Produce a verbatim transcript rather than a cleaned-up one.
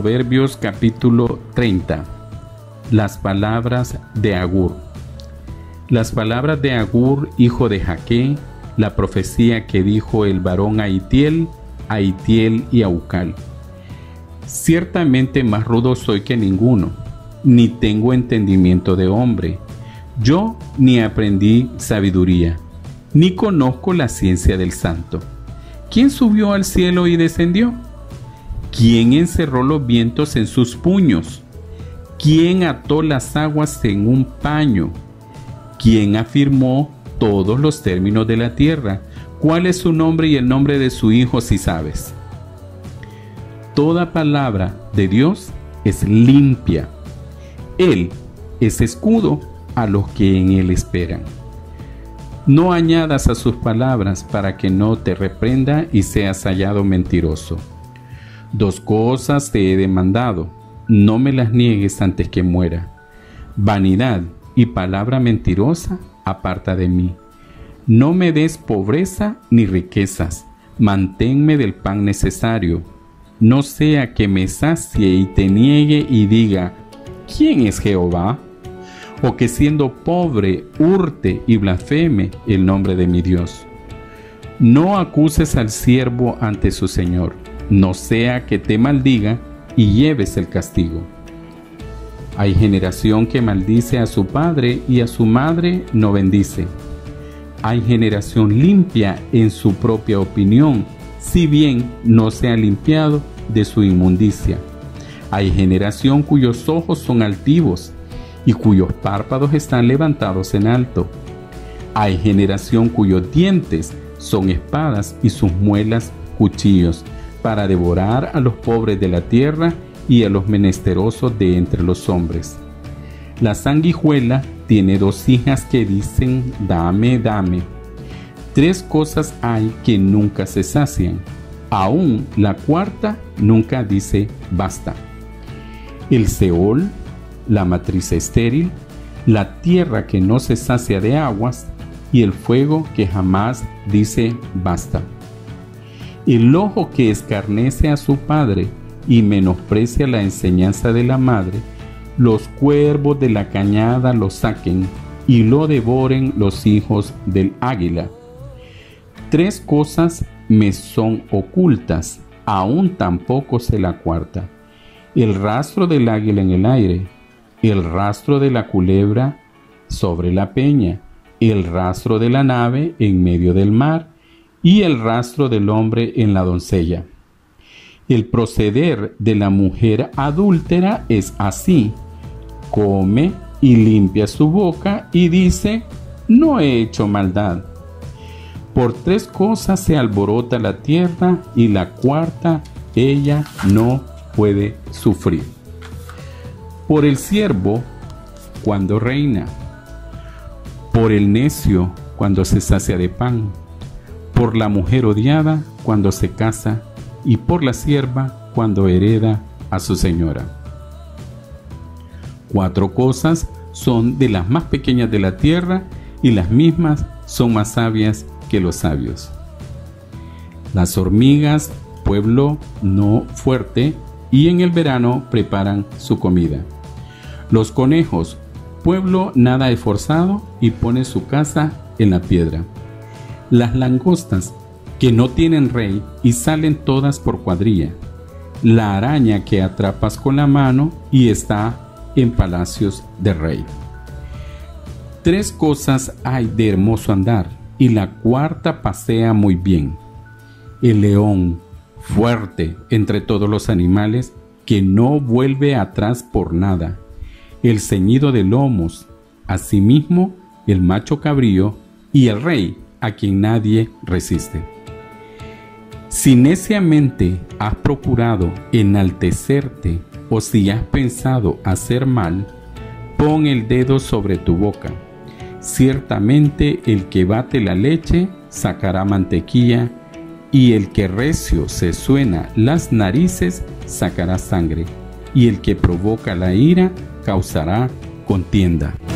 Proverbios capítulo treinta. Las palabras de Agur. Las palabras de Agur, hijo de Jaque, la profecía que dijo el varón a Itiel, a Itiel y a Ucal. Ciertamente más rudo soy que ninguno, ni tengo entendimiento de hombre. Yo ni aprendí sabiduría, ni conozco la ciencia del santo. ¿Quién subió al cielo y descendió? ¿Quién encerró los vientos en sus puños? ¿Quién ató las aguas en un paño? ¿Quién afirmó todos los términos de la tierra? ¿Cuál es su nombre y el nombre de su hijo, si sabes? Toda palabra de Dios es limpia. Él es escudo a los que en él esperan. No añadas a sus palabras para que no te reprenda y seas hallado mentiroso. Dos cosas te he demandado, no me las niegues antes que muera. Vanidad y palabra mentirosa, aparta de mí. No me des pobreza ni riquezas, manténme del pan necesario. No sea que me sacie y te niegue y diga, ¿quién es Jehová? O que siendo pobre hurte y blasfeme el nombre de mi Dios. No acuses al siervo ante su señor, no sea que te maldiga y lleves el castigo. Hay generación que maldice a su padre y a su madre no bendice. Hay generación limpia en su propia opinión, si bien no se ha limpiado de su inmundicia. Hay generación cuyos ojos son altivos y cuyos párpados están levantados en alto. Hay generación cuyos dientes son espadas y sus muelas cuchillos, para devorar a los pobres de la tierra y a los menesterosos de entre los hombres. La sanguijuela tiene dos hijas que dicen, dame, dame. Tres cosas hay que nunca se sacian, aún la cuarta nunca dice, basta. El Seol, la matriz estéril, la tierra que no se sacia de aguas, y el fuego que jamás dice, basta. El ojo que escarnece a su padre y menosprecia la enseñanza de la madre, los cuervos de la cañada lo saquen y lo devoren los hijos del águila. Tres cosas me son ocultas, aún tampoco sé la cuarta: el rastro del águila en el aire, el rastro de la culebra sobre la peña, el rastro de la nave en medio del mar, y el rastro del hombre en la doncella. El proceder de la mujer adúltera es así: come y limpia su boca y dice, no he hecho maldad. Por tres cosas se alborota la tierra y la cuarta ella no puede sufrir. Por el siervo cuando reina, por el necio cuando se sacia de pan, por la mujer odiada cuando se casa y por la sierva cuando hereda a su señora. Cuatro cosas son de las más pequeñas de la tierra y las mismas son más sabias que los sabios. Las hormigas, pueblo no fuerte, y en el verano preparan su comida. Los conejos, pueblo nada esforzado y pone su casa en la piedra. Las langostas, que no tienen rey y salen todas por cuadrilla. La araña que atrapas con la mano y está en palacios de rey. Tres cosas hay de hermoso andar, y la cuarta pasea muy bien: el león, fuerte entre todos los animales, que no vuelve atrás por nada; el ceñido de lomos, asimismo el macho cabrío, y el rey, a quien nadie resiste. Si neciamente has procurado enaltecerte, o si has pensado hacer mal, pon el dedo sobre tu boca. Ciertamente el que bate la leche sacará mantequilla, y el que recio se suena las narices sacará sangre, y el que provoca la ira causará contienda.